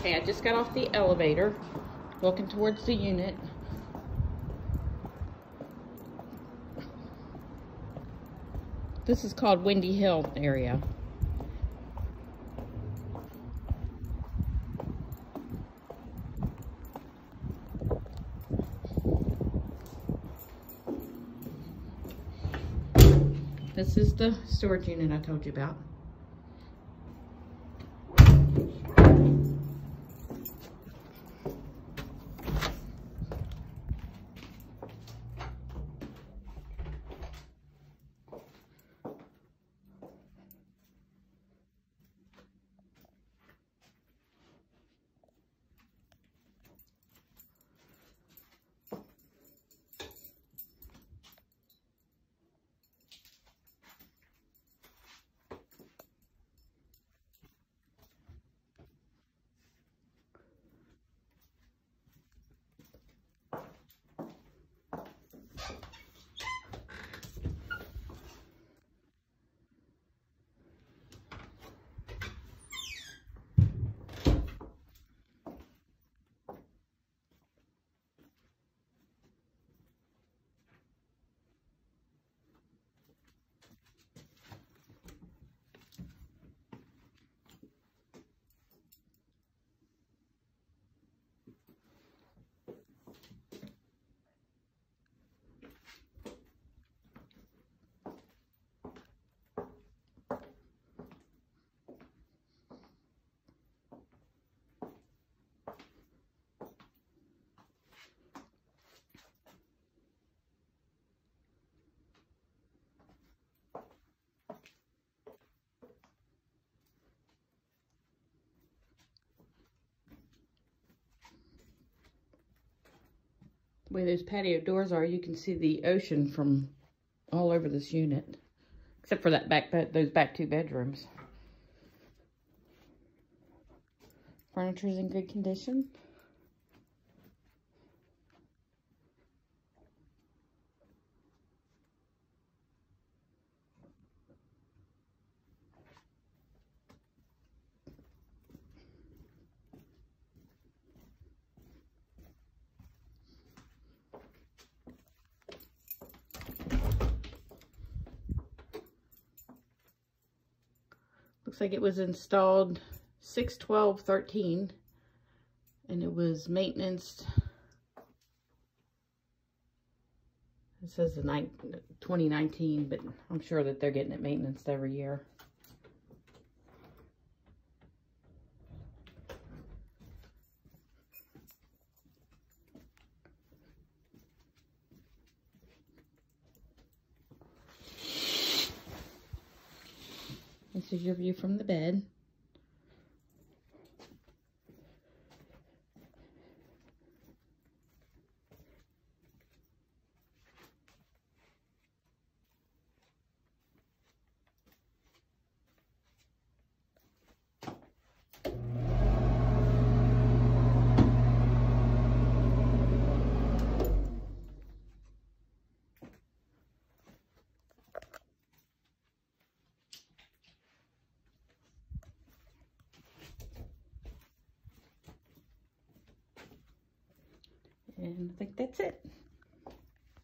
Okay, I just got off the elevator, walking towards the unit. This is called Windy Hill area. This is the storage unit I told you about. The way those patio doors are, you can see the ocean from all over this unit, except for that those back two bedrooms. Furniture's in good condition. Looks like it was installed 6/12/13, and it was maintenanced. It says 2019, but I'm sure that they're getting it maintenanced every year. This is your view from the bed. And I think that's it.